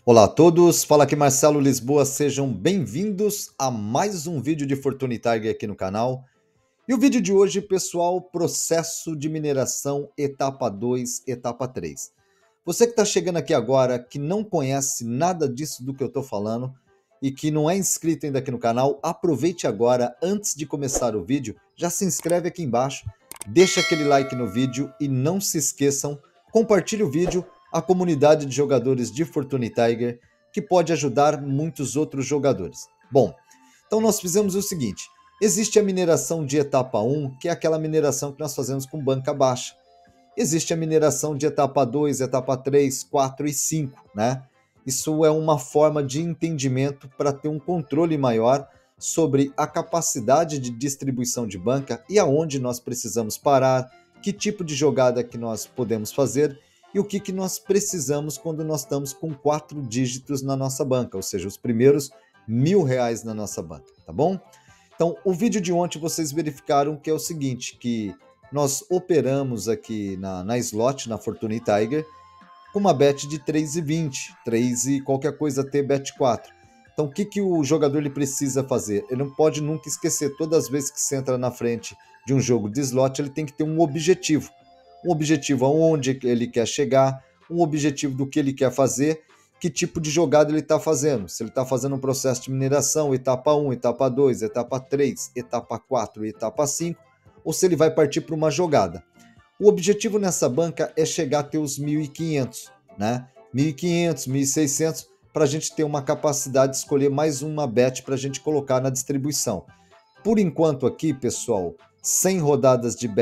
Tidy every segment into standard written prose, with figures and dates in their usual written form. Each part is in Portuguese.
Olá a todos, fala aqui Marcelo Lisboa, sejam bem-vindos a mais um vídeo de Fortune Tiger aqui no canal. E o vídeo de hoje, pessoal, processo de mineração etapa 2, etapa 3. Você que está chegando aqui agora, que não conhece nada disso do que eu estou falando e que não é inscrito ainda aqui no canal, aproveite agora, antes de começar o vídeo, já se inscreve aqui embaixo, deixa aquele like no vídeo e não se esqueçam, compartilhe o vídeo à comunidade de jogadores de Fortune Tiger, que pode ajudar muitos outros jogadores. Bom, então nós fizemos o seguinte, existe a mineração de etapa 1, que é aquela mineração que nós fazemos com banca baixa. Existe a mineração de etapa 2, etapa 3, 4 e 5, né? Isso é uma forma de entendimento para ter um controle maior sobre a capacidade de distribuição de banca e aonde nós precisamos parar, que tipo de jogada que nós podemos fazer e o que nós precisamos quando nós estamos com 4 dígitos na nossa banca, ou seja, os primeiros R$ 1.000 na nossa banca, tá bom? Então, o vídeo de ontem vocês verificaram que é o seguinte, que nós operamos aqui na slot, na Fortune Tiger, com uma bet de 3,20, 3 e qualquer coisa T bet 4. Então, o que o jogador ele precisa fazer? Ele não pode nunca esquecer, todas as vezes que você entra na frente de um jogo de slot, ele tem que ter um objetivo. Um objetivo aonde ele quer chegar, um objetivo do que ele quer fazer, que tipo de jogada ele está fazendo. Se ele está fazendo um processo de mineração, etapa 1, etapa 2, etapa 3, etapa 4 e etapa 5, ou se ele vai partir para uma jogada. O objetivo nessa banca é chegar a ter os 1.500, né? 1.500, 1.600, para a gente ter uma capacidade de escolher mais uma bet para a gente colocar na distribuição. Por enquanto aqui, pessoal, 100 rodadas de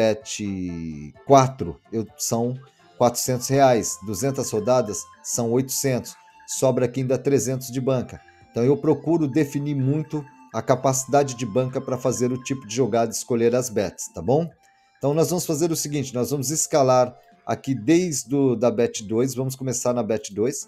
bet 4 são R$ 400, 200 rodadas são 800, sobra aqui ainda 300 de banca. Então eu procuro definir muito a capacidade de banca para fazer o tipo de jogada e escolher as bets, tá bom? Então nós vamos fazer o seguinte, nós vamos escalar aqui desde da bet 2, vamos começar na bet 2.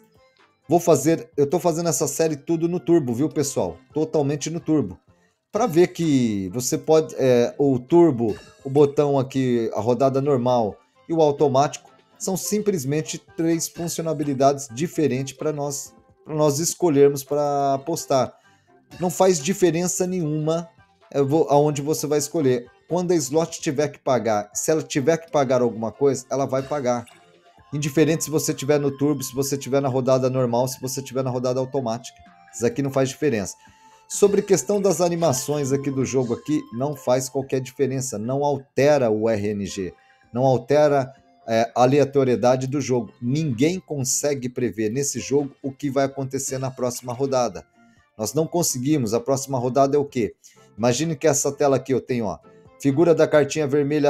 Eu estou fazendo essa série tudo no turbo, viu pessoal? Totalmente no turbo. Para ver que você pode, o turbo, o botão aqui, a rodada normal e o automático, são simplesmente 3 funcionalidades diferentes para nós escolhermos para apostar. Não faz diferença nenhuma aonde você vai escolher. Quando a slot tiver que pagar, se ela tiver que pagar alguma coisa, ela vai pagar. Indiferente se você estiver no turbo, se você estiver na rodada normal, se você estiver na rodada automática. Isso aqui não faz diferença. Sobre questão das animações aqui do jogo aqui, não faz qualquer diferença, não altera o RNG, não altera a aleatoriedade do jogo. Ninguém consegue prever nesse jogo o que vai acontecer na próxima rodada. Nós não conseguimos, a próxima rodada é o quê? Imagine que essa tela aqui eu tenho, ó, figura da cartinha vermelha,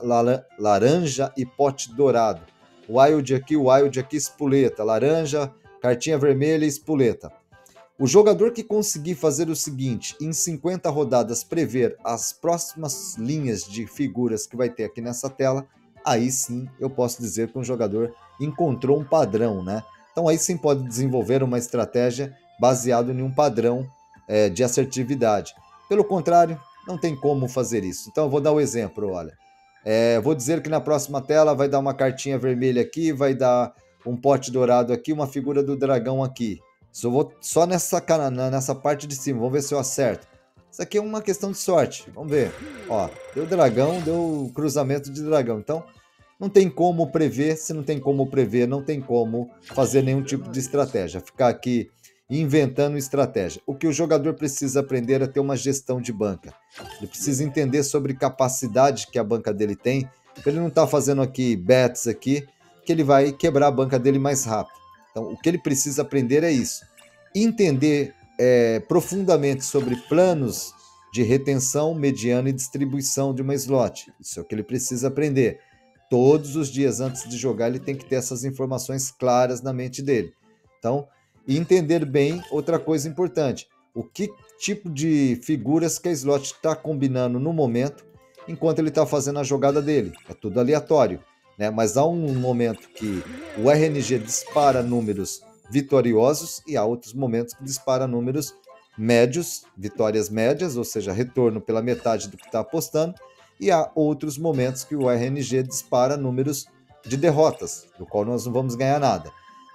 laranja e pote dourado. Wild aqui, espoleta, laranja, cartinha vermelha e espoleta. O jogador que conseguir fazer o seguinte, em 50 rodadas prever as próximas linhas de figuras que vai ter aqui nessa tela, aí sim eu posso dizer que um jogador encontrou um padrão, né? Então aí sim pode desenvolver uma estratégia baseada em um padrão de assertividade. Pelo contrário, não tem como fazer isso. Então eu vou dar o exemplo, olha. Vou dizer que na próxima tela vai dar uma cartinha vermelha aqui, vai dar um pote dourado aqui, uma figura do dragão aqui. Só nessa parte de cima, vamos ver se eu acerto. Isso aqui é uma questão de sorte, vamos ver. Ó, deu dragão, deu cruzamento de dragão. Então, não tem como prever, se não tem como prever, não tem como fazer nenhum tipo de estratégia. Ficar aqui inventando estratégia. O que o jogador precisa aprender é ter uma gestão de banca. Ele precisa entender sobre capacidade que a banca dele tem. Ele não está fazendo aqui bets aqui, que ele vai quebrar a banca dele mais rápido. Então, o que ele precisa aprender é isso. Entender profundamente sobre planos de retenção, mediana e distribuição de uma slot. Isso é o que ele precisa aprender. Todos os dias antes de jogar, ele tem que ter essas informações claras na mente dele. Então, entender bem outra coisa importante. O que tipo de figuras que a slot está combinando no momento, enquanto ele está fazendo a jogada dele. É tudo aleatório. Né? Mas há um momento que o RNG dispara números vitoriosos e há outros momentos que dispara números médios, vitórias médias, ou seja, retorno pela metade do que está apostando, e há outros momentos que o RNG dispara números de derrotas, do qual nós não vamos ganhar nada. Então,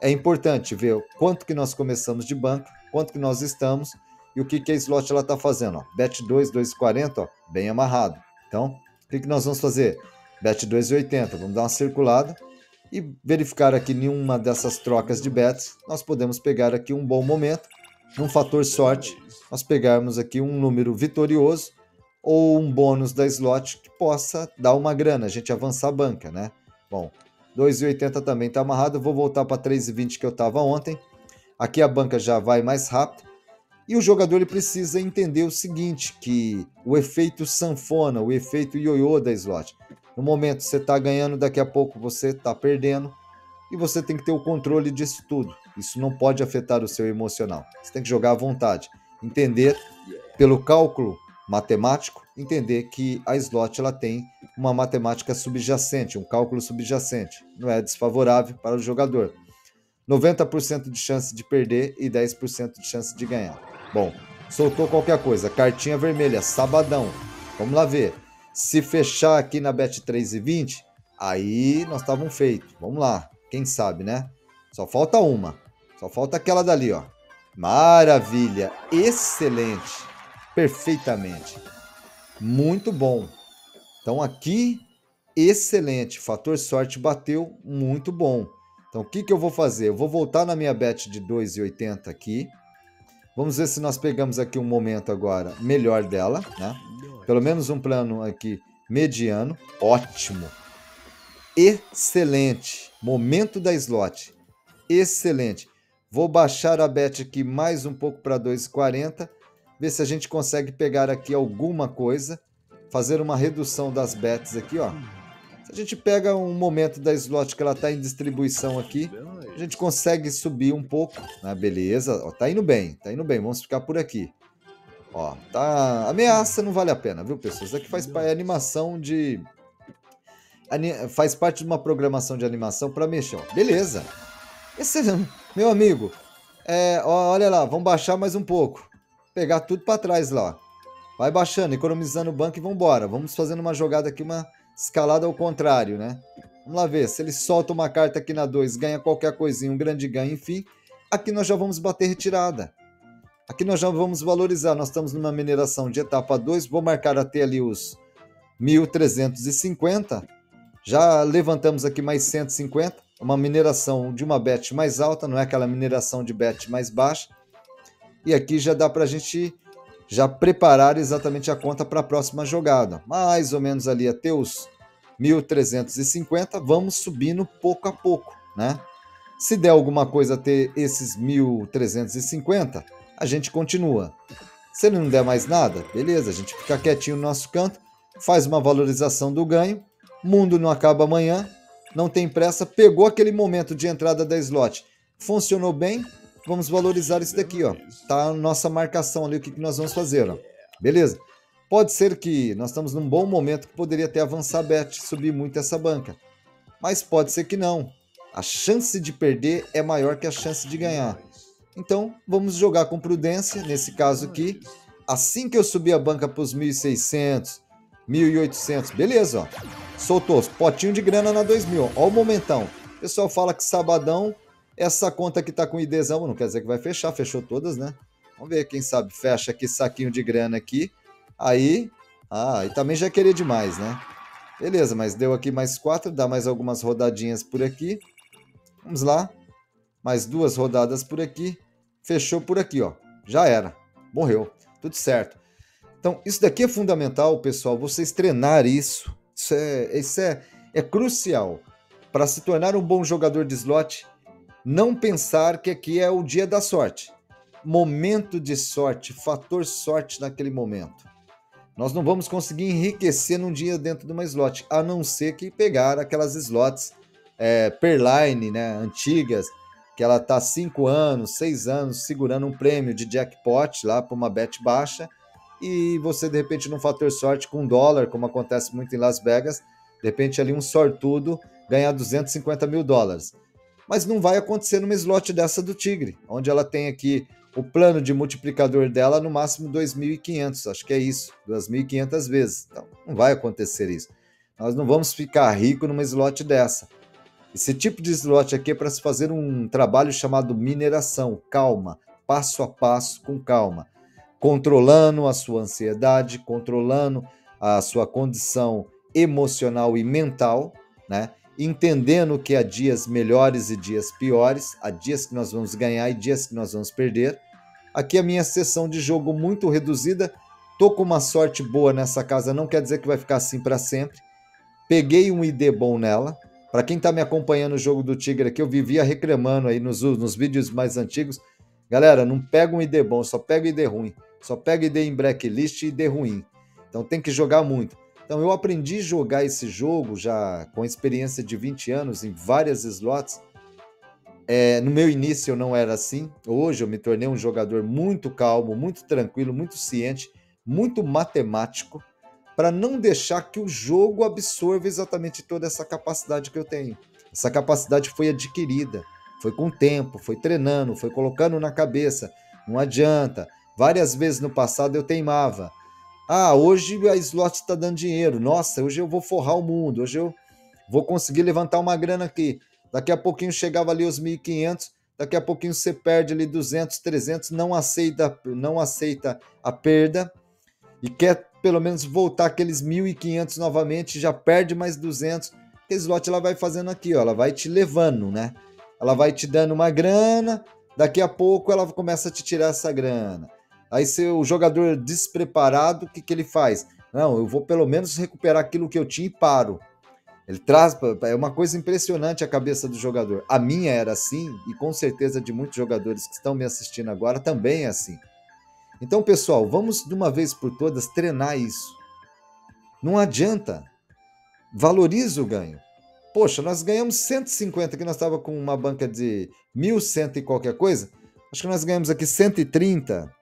é importante ver quanto que nós começamos de banca, quanto que nós estamos e o que a slot ela está fazendo. Ó. Bet 2, 2,40, ó, bem amarrado. Então, o que nós vamos fazer? Bet 2,80, vamos dar uma circulada e verificar aqui nenhuma dessas trocas de bets. Nós podemos pegar aqui um bom momento, num fator sorte, nós pegarmos aqui um número vitorioso ou um bônus da slot que possa dar uma grana, a gente avançar a banca, né? Bom, 2,80 também está amarrado, eu vou voltar para 3,20 que eu estava ontem. Aqui a banca já vai mais rápido. E o jogador ele precisa entender o seguinte, que o efeito sanfona, o efeito ioiô da slot. No momento você está ganhando, daqui a pouco você está perdendo. E você tem que ter o controle disso tudo. Isso não pode afetar o seu emocional. Você tem que jogar à vontade. Entender, pelo cálculo matemático, entender que a slot ela tem uma matemática subjacente, um cálculo subjacente. Não é desfavorável para o jogador. 90% de chance de perder e 10% de chance de ganhar. Bom, soltou qualquer coisa. Cartinha vermelha, sabadão. Vamos lá ver. Se fechar aqui na Bet 3,20, aí nós estávamos feitos. Vamos lá. Quem sabe, né? Só falta uma. Só falta aquela dali, ó. Maravilha. Excelente. Perfeitamente. Muito bom. Então aqui, excelente. Fator sorte bateu. Muito bom. Então o que eu vou fazer? Eu vou voltar na minha bet de 2,80 aqui. Vamos ver se nós pegamos aqui um momento agora melhor dela, né? Pelo menos um plano aqui mediano. Ótimo. Excelente. Momento da slot. Excelente. Vou baixar a bet aqui mais um pouco para 2,40. Ver se a gente consegue pegar aqui alguma coisa. Fazer uma redução das bets aqui, ó. Se a gente pega um momento da slot que ela está em distribuição aqui, a gente consegue subir um pouco, né? Beleza, ó, tá indo bem, vamos ficar por aqui. Ó, tá, ameaça não vale a pena, viu, pessoal? Isso aqui faz animação de... faz parte de uma programação de animação para mexer, ó. Beleza. Esse, meu amigo, olha lá, vamos baixar mais um pouco. Pegar tudo para trás lá. Vai baixando, economizando o banco e vamos embora. Vamos fazendo uma jogada aqui, uma escalada ao contrário, né? Vamos lá ver, se ele solta uma carta aqui na 2, ganha qualquer coisinha, um grande ganho, enfim, aqui nós já vamos bater retirada. Aqui nós já vamos valorizar, nós estamos numa mineração de etapa 2, vou marcar até ali os 1.350, já levantamos aqui mais 150, uma mineração de uma bet mais alta, não é aquela mineração de bet mais baixa, e aqui já dá para a gente já preparar exatamente a conta para a próxima jogada, mais ou menos ali até os 1.350, vamos subindo pouco a pouco, né? Se der alguma coisa até esses 1.350, a gente continua. Se não der mais nada, beleza, a gente fica quietinho no nosso canto, faz uma valorização do ganho, mundo não acaba amanhã, não tem pressa, pegou aquele momento de entrada da slot, funcionou bem, vamos valorizar isso daqui, ó. Tá a nossa marcação ali, o que nós vamos fazer, ó. Beleza? Pode ser que nós estamos num bom momento que poderia até avançar a bet, subir muito essa banca. Mas pode ser que não. A chance de perder é maior que a chance de ganhar. Então, vamos jogar com prudência, nesse caso aqui. Assim que eu subir a banca para os 1.600, 1.800, beleza, ó. Soltou, potinho de grana na 2.000, ó o momentão. O pessoal fala que sabadão, essa conta aqui tá com idezão, não quer dizer que vai fechar, fechou todas, né? Vamos ver, quem sabe fecha aqui, saquinho de grana aqui. Aí também já queria demais, né? Beleza, mas deu aqui mais 4, dá mais algumas rodadinhas por aqui. Vamos lá. Mais 2 rodadas por aqui. Fechou por aqui, ó. Já era. Morreu. Tudo certo. Então, isso daqui é fundamental, pessoal, vocês treinar isso. Isso é crucial. Para se tornar um bom jogador de slot, não pensar que aqui é o dia da sorte. Momento de sorte, fator sorte naquele momento. Nós não vamos conseguir enriquecer num dia dentro de uma slot, a não ser que pegar aquelas slots Perline, né, antigas, que ela está 5 anos, 6 anos segurando um prêmio de jackpot lá para uma bet baixa e você de repente num fator sorte com $1, como acontece muito em Las Vegas, de repente ali um sortudo ganhar $250 mil. Mas não vai acontecer numa slot dessa do Tigre, onde ela tem aqui o plano de multiplicador dela no máximo 2.500, acho que é isso, 2.500 vezes. Então, não vai acontecer isso. Nós não vamos ficar rico numa slot dessa. Esse tipo de slot aqui é para se fazer um trabalho chamado mineração, calma, passo a passo, com calma, controlando a sua ansiedade, controlando a sua condição emocional e mental, né? Entendendo que há dias melhores e dias piores, há dias que nós vamos ganhar e dias que nós vamos perder. Aqui a minha sessão de jogo muito reduzida, tô com uma sorte boa nessa casa, não quer dizer que vai ficar assim para sempre. Peguei um ID bom nela. Para quem está me acompanhando o jogo do Tigre aqui, eu vivia reclamando aí nos vídeos mais antigos. Galera, não pega um ID bom, só pega ID ruim. Só pega ID em blacklist e ID ruim. Então tem que jogar muito. Então eu aprendi a jogar esse jogo já com experiência de 20 anos em várias slots. No meu início eu não era assim. Hoje eu me tornei um jogador muito calmo, muito tranquilo, muito ciente, muito matemático, para não deixar que o jogo absorva exatamente toda essa capacidade que eu tenho. Essa capacidade foi adquirida, foi com o tempo, foi treinando, foi colocando na cabeça. Não adianta. Várias vezes no passado eu teimava. Ah, hoje a slot está dando dinheiro. Nossa, hoje eu vou forrar o mundo. Hoje eu vou conseguir levantar uma grana aqui. Daqui a pouquinho chegava ali os 1.500. Daqui a pouquinho você perde ali 200, 300. Não aceita a perda e quer pelo menos voltar aqueles 1.500 novamente, já perde mais 200. Porque a slot ela vai fazendo aqui, ó, ela vai te levando, né? Ela vai te dando uma grana, daqui a pouco ela começa a te tirar essa grana. Aí se o jogador despreparado, o que ele faz? Não, eu vou pelo menos recuperar aquilo que eu tinha e paro. Ele traz, é uma coisa impressionante a cabeça do jogador. A minha era assim e com certeza de muitos jogadores que estão me assistindo agora também é assim. Então, pessoal, vamos de uma vez por todas treinar isso. Não adianta. Valoriza o ganho. Poxa, nós ganhamos 150 aqui, nós estávamos com uma banca de 1.100 e qualquer coisa. Acho que nós ganhamos aqui 130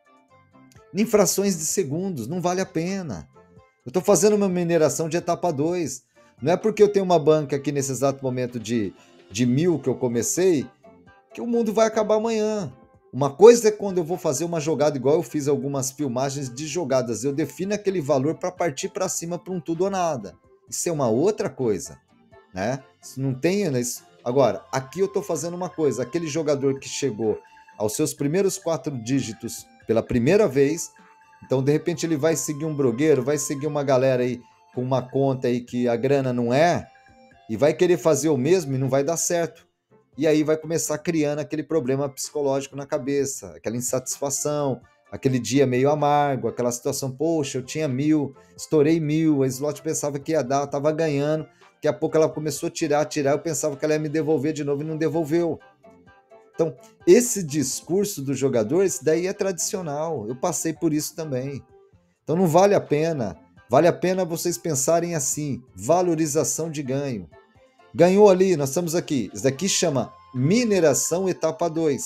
em frações de segundos. Não vale a pena. Eu estou fazendo uma mineração de etapa 2. Não é porque eu tenho uma banca aqui nesse exato momento de 1.000 que eu comecei que o mundo vai acabar amanhã. Uma coisa é quando eu vou fazer uma jogada, igual eu fiz algumas filmagens de jogadas, eu defino aquele valor para partir para cima para um tudo ou nada. Isso é uma outra coisa, né? Isso não tem isso. Agora, aqui eu estou fazendo uma coisa, aquele jogador que chegou aos seus primeiros 4 dígitos pela primeira vez, então de repente ele vai seguir um brogueiro, vai seguir uma galera aí com uma conta aí que a grana não é, e vai querer fazer o mesmo e não vai dar certo. E aí vai começar criando aquele problema psicológico na cabeça, aquela insatisfação, aquele dia meio amargo, aquela situação, poxa, eu tinha 1.000, estourei 1.000, a slot pensava que ia dar, estava ganhando, daqui a pouco ela começou a tirar, eu pensava que ela ia me devolver de novo e não devolveu. Então, esse discurso do jogador, esse daí é tradicional, eu passei por isso também. Então não vale a pena, vale a pena vocês pensarem assim, valorização de ganho. Ganhou ali, nós estamos aqui. Isso daqui chama mineração etapa 2.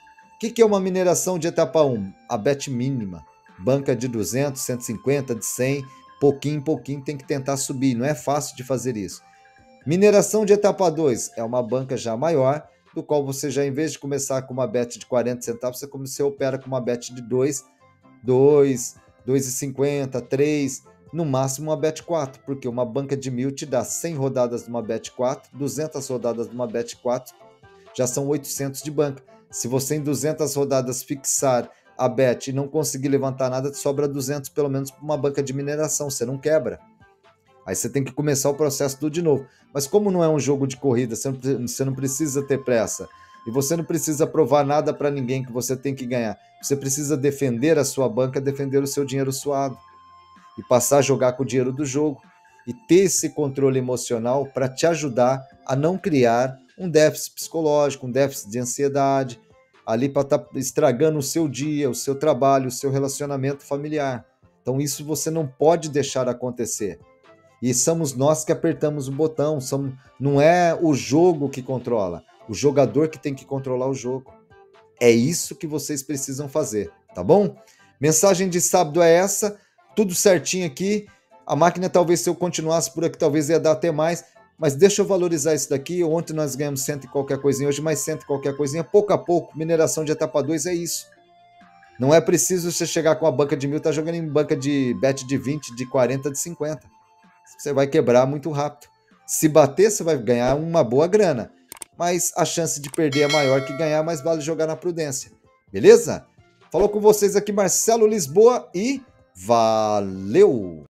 O que é uma mineração de etapa 1? A bet mínima. Banca de 200, 150, de 100, pouquinho em pouquinho tem que tentar subir. Não é fácil de fazer isso. Mineração de etapa 2 é uma banca já maior, do qual você já, em vez de começar com uma bet de 40 centavos, você opera com uma bet de 2, 2,50, 3, no máximo uma bet 4, porque uma banca de 1.000 te dá 100 rodadas de uma bet 4, 200 rodadas de uma bet 4, já são 800 de banca. Se você em 200 rodadas fixar a bet e não conseguir levantar nada, te sobra 200 pelo menos para uma banca de mineração, você não quebra. Aí você tem que começar o processo tudo de novo. Mas como não é um jogo de corrida, você não precisa ter pressa. E você não precisa provar nada para ninguém que você tem que ganhar. Você precisa defender a sua banca, defender o seu dinheiro suado. E passar a jogar com o dinheiro do jogo. E ter esse controle emocional para te ajudar a não criar um déficit psicológico, um déficit de ansiedade, ali para estar estragando o seu dia, o seu trabalho, o seu relacionamento familiar. Então isso você não pode deixar acontecer. E somos nós que apertamos o botão, não é o jogo que controla, o jogador que tem que controlar o jogo. É isso que vocês precisam fazer, tá bom? Mensagem de sábado é essa, tudo certinho aqui. A máquina, talvez, se eu continuasse por aqui, talvez ia dar até mais, mas deixa eu valorizar isso daqui. Ontem nós ganhamos 100 e qualquer coisinha, hoje mais 100 e qualquer coisinha, pouco a pouco. Mineração de etapa 2 é isso. Não é preciso você chegar com a banca de 1.000, tá jogando em banca de bet de 20, de 40, de 50. Você vai quebrar muito rápido. Se bater, você vai ganhar uma boa grana, mas a chance de perder é maior que ganhar, mas vale jogar na prudência. Beleza? Falou com vocês aqui Marcelo Lisboa e valeu!